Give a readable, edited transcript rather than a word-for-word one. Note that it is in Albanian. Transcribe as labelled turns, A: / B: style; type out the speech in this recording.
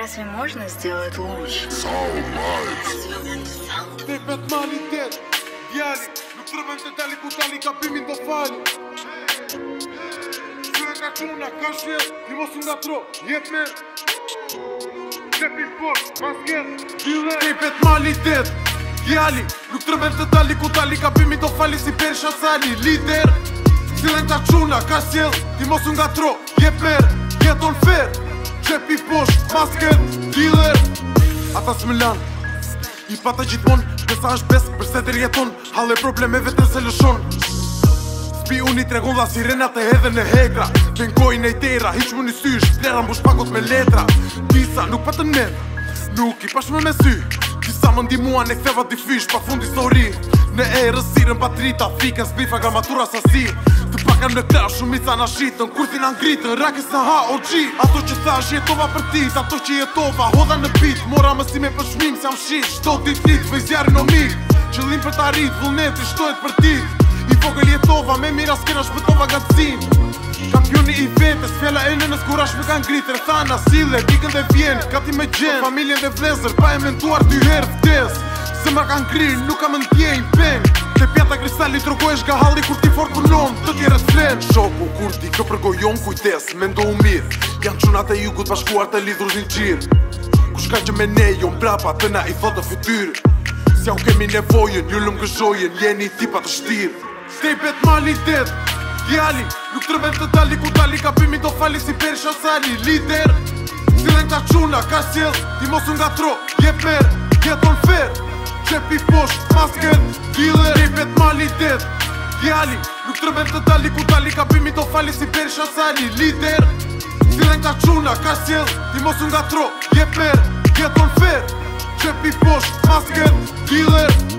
A: разве можно сделать лучше?
B: Te bet malitet, djali, nuk trëbem të dali ku dali ka pimin do fali. Syre ka quna, ka shjet, ti mos nga tro, jet me Qepin por, masket, dile. Te bet malitet, djali, nuk trëbem të dali ku dali ka pimin do fali si Berisha Sali. Lider, syre ka quna, ka shjet, ti mos nga tro, jet me jeton fer. Qepi posh, masket, dealer. Ata s'mëlan I pata gjithmon, besa është bes, përse të rjeton Hale problemeve të se lëshon Spi unë I tregon dha sirenat e edhe në hegra Vengojnë e I tera, hiq më një sysh Plera mbush pakot me letra Disa nuk pa të net, nuk I pashme me sy Disa më ndimuan e ktheva t'i fysh pa fund histori Në e rësirën patrita, fikën s'bifa gramatura sasi Të paka në klash shumica na shitën Kurthi na ngritën, rakës na ha OG Ato që thash jetova për tit, ato që jetova Hodha në pit, mora mësime për shmim s'jam shish Shto dit, vej zjarin o mik Qëllim për t'arrit, vullneti shtojt për tit I vogël jetova, me mira s'kena shpëtova gacim Kampioni I vetës, fjalla e nënës kurash me kanë ngritë Rëthana, sile, dikën dhe vjen, gati me gjen Familjen dhe vlezër, pa e mentuar 2 herë vdes Se ma kanë ngrirë, nuk kam ndjenjë pen Te pjata kristali trogojsh nga halli kur ti fort punon Të tjere s'flen Shoku kur ti kë përgojon kujtes, me ndohu mirë Janë qunat e jugut bashkuar të lidhur një gjirë Kush ka që me ne, jo mbrapa të na I thotë fytyrë S'ja u kemi nevojën, ju lëm gëzhojën Jeni tipa të shtirë Stepet malitet, djali Nuk trëbem të dali ku dali ka pimi do fali si Berisha Sali Lider, silen ka quna, ka sjell Ti mos nga tro, jep mer, jeton fer Qepi posh, masket, dealer Stepet malitet, djali Nuk trëbem të dali ku dali ka pimi do fali si Berisha Sali Lider, silen ka quna, ka sjell Ti mos nga tro, jep mer, jeton fer Qepi posh, masket, dealer